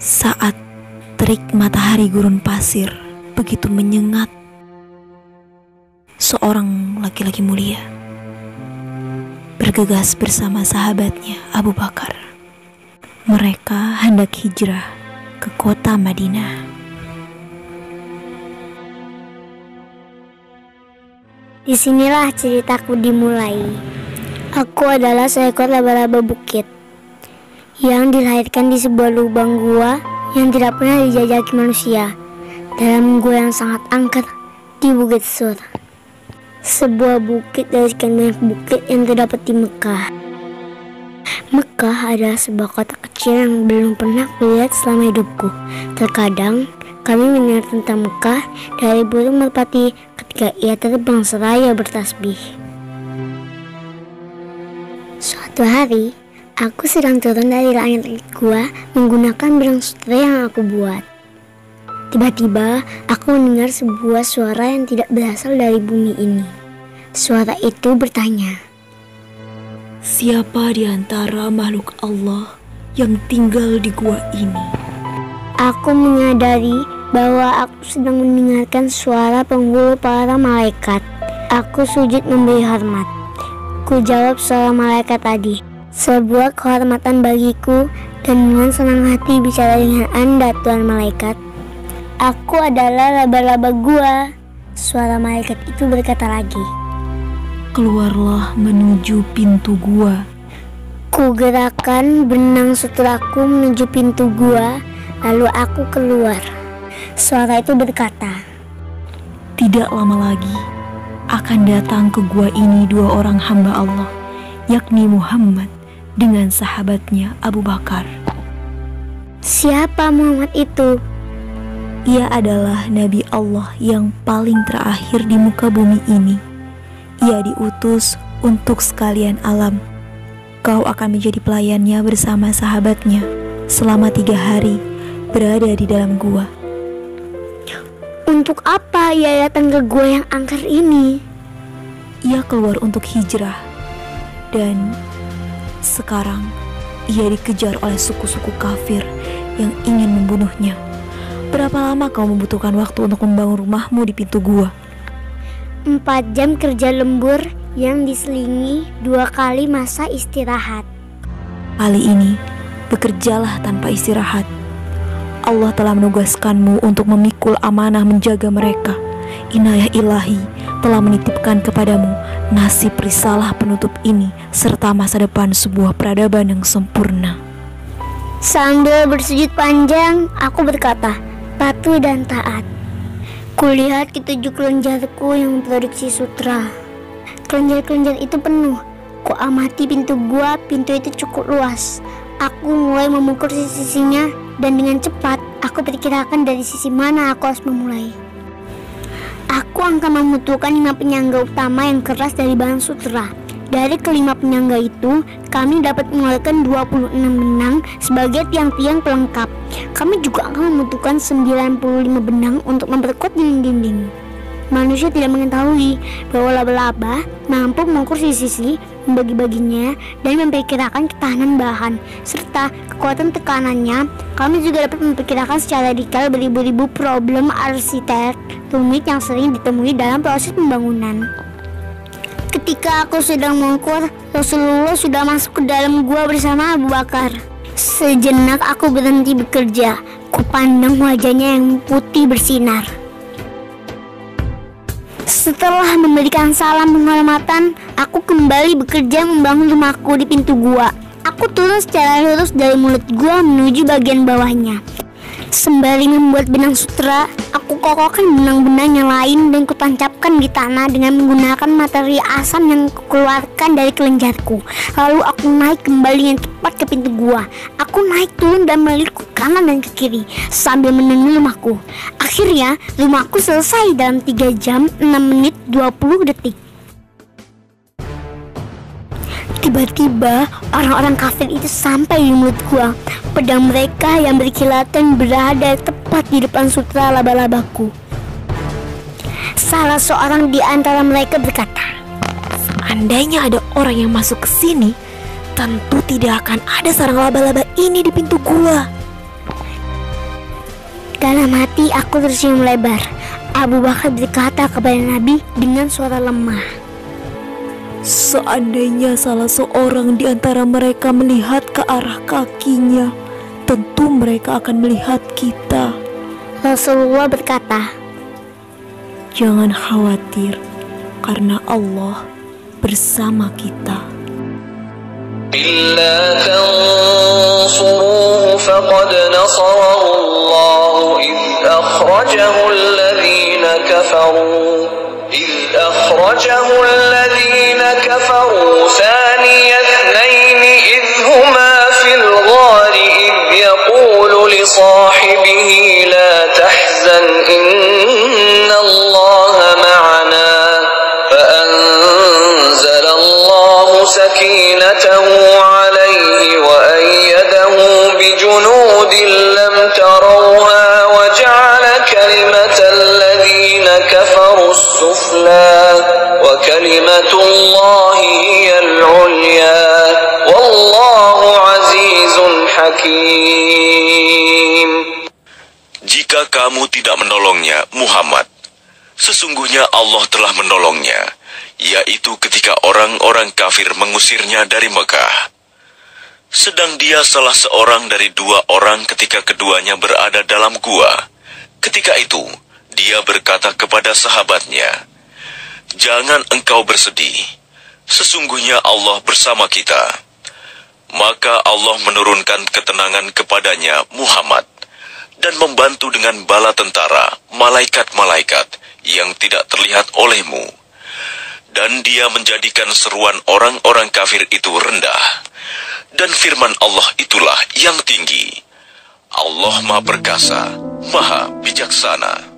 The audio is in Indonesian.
Saat terik matahari gurun pasir begitu menyengat, seorang laki-laki mulia bergegas bersama sahabatnya Abu Bakar. Mereka hendak hijrah ke kota Madinah. Disinilah ceritaku dimulai. Aku adalah seekor laba-laba bukit yang dilahirkan di sebuah lubang gua yang tidak pernah dijajaki manusia, dalam gua yang sangat angker di Bukit Sur, sebuah bukit dari sekian banyak bukit yang terdapat di Mekah. Mekah adalah sebuah kota kecil yang belum pernah kulihat selama hidupku. Terkadang kami mendengar tentang Mekah dari burung merpati ketika ia terbang seraya bertasbih. Suatu hari, aku sedang turun dari langit gua menggunakan benang sutra yang aku buat. Tiba-tiba, aku mendengar sebuah suara yang tidak berasal dari bumi ini. Suara itu bertanya, "Siapa di antara makhluk Allah yang tinggal di gua ini?" Aku menyadari bahwa aku sedang mendengarkan suara penghulu para malaikat. Aku sujud memberi hormat. Ku jawab suara malaikat tadi. Sebuah kehormatan bagiku, dan dengan senang hati bicara dengan Anda, Tuan Malaikat. Aku adalah laba-laba gua. Suara malaikat itu berkata lagi, "Keluarlah menuju pintu gua." Ku gerakan benang sutraku menuju pintu gua, lalu aku keluar. Suara itu berkata, "Tidak lama lagi akan datang ke gua ini dua orang hamba Allah, yakni Muhammad dengan sahabatnya Abu Bakar." Siapa Muhammad itu? Ia adalah Nabi Allah yang paling terakhir di muka bumi ini. Ia diutus untuk sekalian alam. Kau akan menjadi pelayannya bersama sahabatnya selama 3 hari berada di dalam gua. Untuk apa ia datang ke gua yang angker ini? Ia keluar untuk hijrah, dan sekarang ia dikejar oleh suku-suku kafir yang ingin membunuhnya. Berapa lama kau membutuhkan waktu untuk membangun rumahmu di pintu gua? 4 jam kerja lembur yang diselingi 2 kali masa istirahat. Kali ini, bekerjalah tanpa istirahat. Allah telah menugaskanmu untuk memikul amanah menjaga mereka. Inayah ilahi telah menitipkan kepadamu nasib risalah penutup ini serta masa depan sebuah peradaban yang sempurna. Sambil bersujud panjang, aku berkata, patuh dan taat. Kulihat ketujuh kelenjarku yang memproduksi sutra. Kelenjar-kelenjar itu penuh. Ku amati pintu gua, pintu itu cukup luas. Aku mulai memukul sisi-sisinya, dan dengan cepat aku perkirakan dari sisi mana aku harus memulai. Aku akan membutuhkan 5 penyangga utama yang keras dari bahan sutra. Dari kelima penyangga itu, kami dapat mengeluarkan 26 benang sebagai tiang-tiang pelengkap. Kami juga akan membutuhkan 95 benang untuk memperkuat dinding-dinding. Manusia tidak mengetahui bahwa laba-laba mampu mengukur sisi-sisi, membagi-baginya, dan memperkirakan ketahanan bahan serta kekuatan tekanannya. Kami juga dapat memperkirakan secara detail beribu-ribu problem arsitek rumit yang sering ditemui dalam proses pembangunan. Ketika aku sedang mengukur, Rasulullah sudah masuk ke dalam gua bersama Abu Bakar. Sejenak aku berhenti bekerja. Kupandang wajahnya yang putih bersinar. Setelah memberikan salam penghormatan, aku kembali bekerja membangun rumahku di pintu gua. Aku turun secara lurus dari mulut gua menuju bagian bawahnya. Sembari membuat benang sutra, aku kokohkan benang-benang yang lain dan kutancapkan di tanah dengan menggunakan materi asam yang kukeluarkan dari kelenjarku. Lalu aku naik kembali dengan cepat ke pintu gua. Aku naik turun dan melirik ke kanan dan ke kiri sambil menenun rumahku. Akhirnya rumahku selesai dalam 3 jam 6 menit 20 detik. Tiba-tiba orang-orang kafir itu sampai di mulut gua. Pedang mereka yang berkilatan berada tepat di depan sutra laba-labaku. Salah seorang di antara mereka berkata, "Seandainya ada orang yang masuk ke sini, tentu tidak akan ada sarang laba-laba ini di pintu gua." Dalam hati aku tersenyum lebar. Abu Bakar berkata kepada Nabi dengan suara lemah, "Seandainya salah seorang di antara mereka melihat ke arah kakinya, tentu mereka akan melihat kita." Rasulullah berkata, "Jangan khawatir, karena Allah bersama kita." إلا تنصروه فقد نصره الله إذ أخرجه الذين كفروا ثاني اثنين إذ هما في الغار إذ يقول لصاحبه لا تحزن إن الله معنا فأنزل الله سكينته عليه وأيده بجنود لم تروها وجعل كلمة الذين كفروا السفلى وكلمة الله هي العليا والله عزيز حكيم. Jika kamu tidak menolongnya, Muhammad, sesungguhnya Allah telah menolongnya, yaitu ketika orang-orang kafir mengusirnya dari Mekah. Sedang dia salah seorang dari dua orang ketika keduanya berada dalam gua. Ketika itu, dia berkata kepada sahabatnya, "Jangan engkau bersedih, sesungguhnya Allah bersama kita." Maka Allah menurunkan ketenangan kepadanya, Muhammad, dan membantu dengan bala tentara, malaikat-malaikat yang tidak terlihat olehmu. Dan dia menjadikan seruan orang-orang kafir itu rendah. Dan firman Allah itulah yang tinggi. Allah Maha Perkasa, Maha Bijaksana.